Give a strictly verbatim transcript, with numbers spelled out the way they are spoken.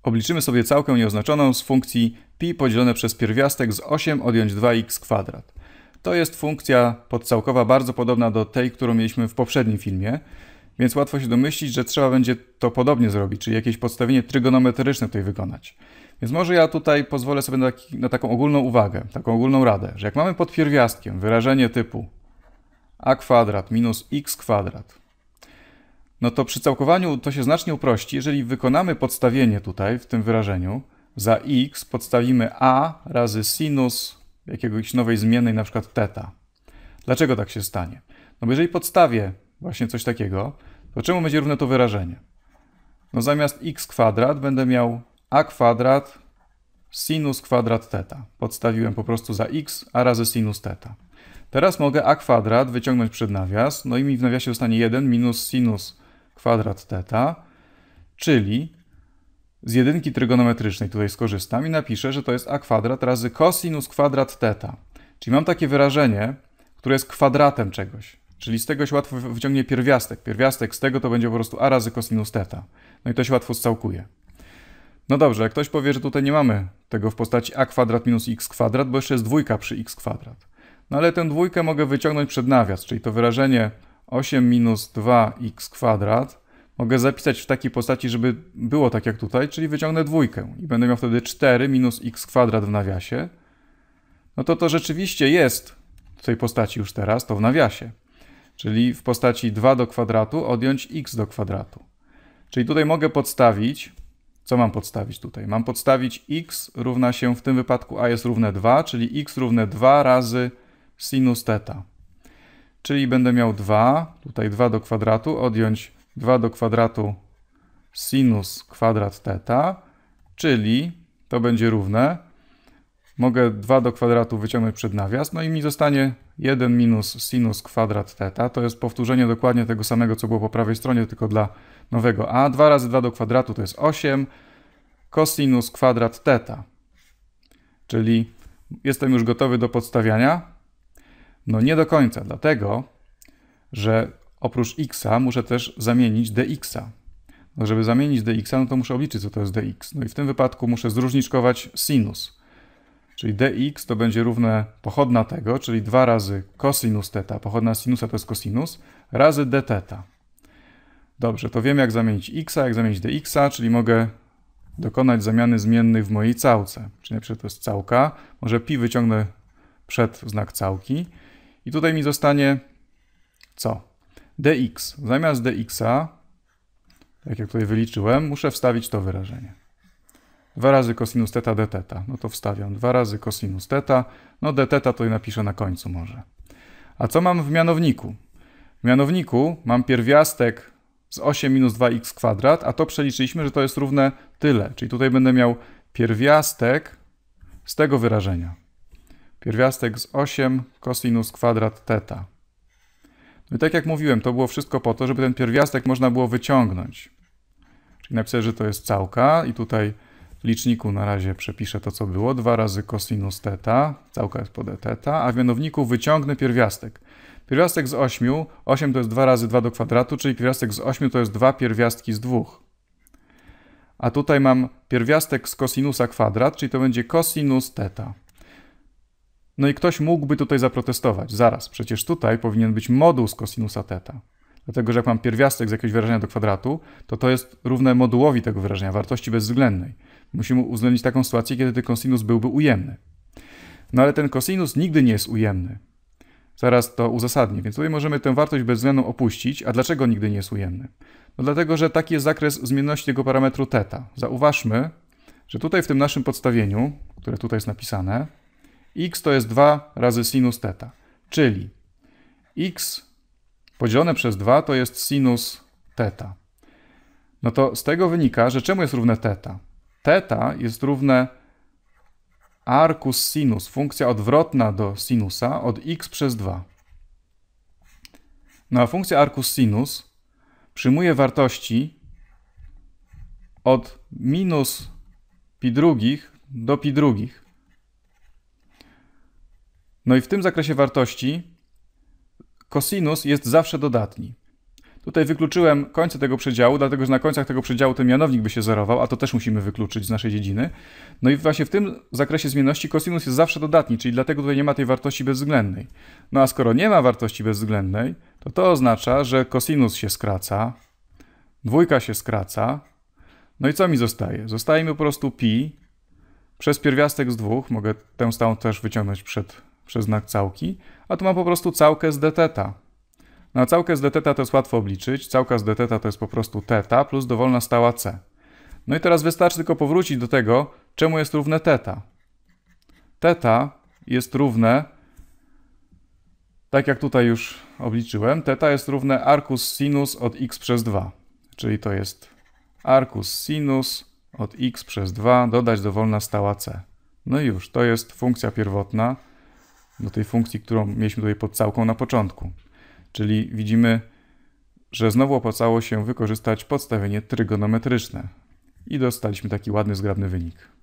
Obliczymy sobie całkę nieoznaczoną z funkcji pi podzielone przez pierwiastek z osiem odjąć dwa x kwadrat. To jest funkcja podcałkowa bardzo podobna do tej, którą mieliśmy w poprzednim filmie, więc łatwo się domyślić, że trzeba będzie to podobnie zrobić, czyli jakieś podstawienie trygonometryczne tutaj wykonać. Więc może ja tutaj pozwolę sobie na, taki, na taką ogólną uwagę, taką ogólną radę, że jak mamy pod pierwiastkiem wyrażenie typu a kwadrat minus x kwadrat, no to przy całkowaniu to się znacznie uprości, jeżeli wykonamy podstawienie tutaj w tym wyrażeniu. Za x podstawimy a razy sinus jakiegoś nowej zmiennej, na przykład θ. Dlaczego tak się stanie? No bo jeżeli podstawię właśnie coś takiego, to czemu będzie równe to wyrażenie? No zamiast x kwadrat będę miał a kwadrat sinus kwadrat θ. Podstawiłem po prostu za x a razy sinus θ. Teraz mogę a kwadrat wyciągnąć przed nawias, no i mi w nawiasie zostanie jeden minus sinus kwadrat θ, czyli z jedynki trygonometrycznej tutaj skorzystam i napiszę, że to jest a kwadrat razy cosinus kwadrat θ. Czyli mam takie wyrażenie, które jest kwadratem czegoś. Czyli z tego się łatwo wyciągnie pierwiastek. Pierwiastek z tego to będzie po prostu a razy cosinus θ. No i to się łatwo scałkuje. No dobrze, jak ktoś powie, że tutaj nie mamy tego w postaci a kwadrat minus x kwadrat, bo jeszcze jest dwójka przy x kwadrat. No ale tę dwójkę mogę wyciągnąć przed nawias, czyli to wyrażenie osiem minus dwa x kwadrat mogę zapisać w takiej postaci, żeby było tak jak tutaj, czyli wyciągnę dwójkę i będę miał wtedy cztery minus x kwadrat w nawiasie. No to to rzeczywiście jest w tej postaci już teraz, to w nawiasie. Czyli w postaci dwa do kwadratu odjąć x do kwadratu. Czyli tutaj mogę podstawić, co mam podstawić tutaj? Mam podstawić x równa się, w tym wypadku a jest równe dwa, czyli x równe dwa razy sinus θ. Czyli będę miał dwa, tutaj dwa do kwadratu, odjąć dwa do kwadratu sinus kwadrat θ, czyli to będzie równe. Mogę dwa do kwadratu wyciągnąć przed nawias, no i mi zostanie jeden minus sinus kwadrat θ. To jest powtórzenie dokładnie tego samego, co było po prawej stronie, tylko dla nowego a. dwa razy dwa do kwadratu to jest osiem cosinus kwadrat θ. Czyli jestem już gotowy do podstawiania. No nie do końca, dlatego, że oprócz x muszę też zamienić dx. No żeby zamienić dx, no to muszę obliczyć, co to jest dx. No i w tym wypadku muszę zróżniczkować sinus. Czyli dx to będzie równe pochodna tego, czyli dwa razy cosinus θ, pochodna sinusa to jest cosinus, razy dθ. Dobrze, to wiem jak zamienić x, jak zamienić dx, czyli mogę dokonać zamiany zmiennych w mojej całce. Czyli na przykład to jest całka, może pi wyciągnę przed znak całki i tutaj mi zostanie co? Dx. Zamiast dx, tak jak tutaj wyliczyłem, muszę wstawić to wyrażenie. dwa razy cosinus θ dθ. No to wstawiam dwa razy cosinus θ. No dθ to i napiszę na końcu może. A co mam w mianowniku? W mianowniku mam pierwiastek z osiem minus dwa x kwadrat, a to przeliczyliśmy, że to jest równe tyle. Czyli tutaj będę miał pierwiastek z tego wyrażenia. Pierwiastek z osiem cosinus kwadrat θ. No i tak jak mówiłem, to było wszystko po to, żeby ten pierwiastek można było wyciągnąć. Czyli napisać, że to jest całka i tutaj w liczniku na razie przepiszę to, co było. dwa razy cosinus θ, całka jest po dθ, a w mianowniku wyciągnę pierwiastek. Pierwiastek z ośmiu, osiem to jest dwa razy dwa do kwadratu, czyli pierwiastek z ośmiu to jest dwa pierwiastki z dwóch. A tutaj mam pierwiastek z cosinusa kwadrat, czyli to będzie cosinus θ. No i ktoś mógłby tutaj zaprotestować. Zaraz, przecież tutaj powinien być moduł z cosinusa θ. Dlatego, że jak mam pierwiastek z jakiegoś wyrażenia do kwadratu, to to jest równe modułowi tego wyrażenia, wartości bezwzględnej. Musimy uwzględnić taką sytuację, kiedy ten cosinus byłby ujemny. No ale ten cosinus nigdy nie jest ujemny. Zaraz to uzasadnię, więc tutaj możemy tę wartość bezwzględną opuścić. A dlaczego nigdy nie jest ujemny? No dlatego, że taki jest zakres zmienności tego parametru θ. Zauważmy, że tutaj w tym naszym podstawieniu, które tutaj jest napisane, x to jest dwa razy sinus θ, czyli x podzielone przez dwa to jest sinus θ. No to z tego wynika, że czemu jest równe θ? Θ jest równe arcus sinus, funkcja odwrotna do sinusa od x przez dwa. No a funkcja arcus sinus przyjmuje wartości od minus pi drugich do pi drugich. No i w tym zakresie wartości cosinus jest zawsze dodatni. Tutaj wykluczyłem końce tego przedziału, dlatego że na końcach tego przedziału ten mianownik by się zerował, a to też musimy wykluczyć z naszej dziedziny. No i właśnie w tym zakresie zmienności kosinus jest zawsze dodatni, czyli dlatego tutaj nie ma tej wartości bezwzględnej. No a skoro nie ma wartości bezwzględnej, to to oznacza, że kosinus się skraca, dwójka się skraca, no i co mi zostaje? Zostaje mi po prostu pi przez pierwiastek z dwóch, mogę tę stałą też wyciągnąć przed, przez znak całki, a tu mam po prostu całkę z d θ. No a całkę z d θ to jest łatwo obliczyć. Całka z d θ to jest po prostu θ plus dowolna stała c. No i teraz wystarczy tylko powrócić do tego, czemu jest równe θ. θ jest równe, tak jak tutaj już obliczyłem, θ jest równe arcus sinus od x przez dwa. Czyli to jest arcus sinus od x przez dwa dodać dowolna stała c. No i już, to jest funkcja pierwotna do tej funkcji, którą mieliśmy tutaj pod całką na początku. Czyli widzimy, że znowu opłacało się wykorzystać podstawienie trygonometryczne. I dostaliśmy taki ładny, zgrabny wynik.